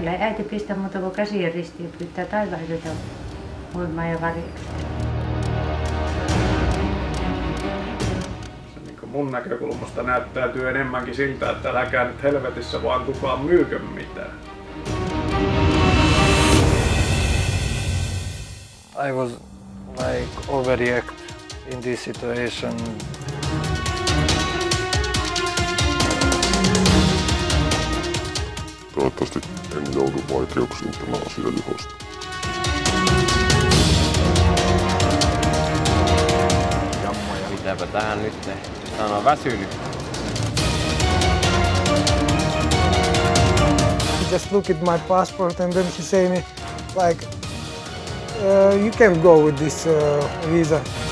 Täällä ei äiti pistä muuta kuin käsien ristiin ja pyytää taivaiselta voimaa ja varjelusta. Mun näkökulmasta näyttäytyy enemmänkin siltä, että äläkää nyt helvetissä vaan kukaan myykö mitään. I was like overreact in this situation. Toivottavasti en joudu vaikeuksiin tämän asian johdosta. Jammoja. Mitäpä tähän nyt tehdään? On väsynyt. He just look at my passport and then he say me like, you can go with this visa.